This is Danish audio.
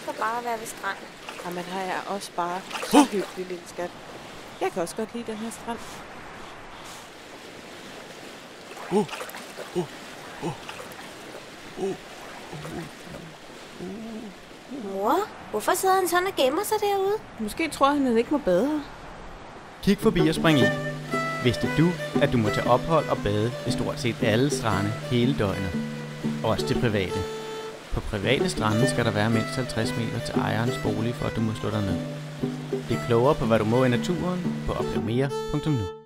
elsker bare at være ved stranden. Jamen her er også bare så hyggelig, lille skat. Jeg kan også godt lide den her strand. Mor, hvorfor sidder han sådan og gemmer sig derude? Måske tror han, at han ikke må bade her. Kig forbi og spring i. Vidste du, at du må tage ophold og bade ved stort set alle strande hele døgnet? Også det private. På private strande skal der være mindst 50 meter til ejerens bolig, for at du må slå dig ned. Bliv klogere på, hvad du må i naturen på oplevmere.nu.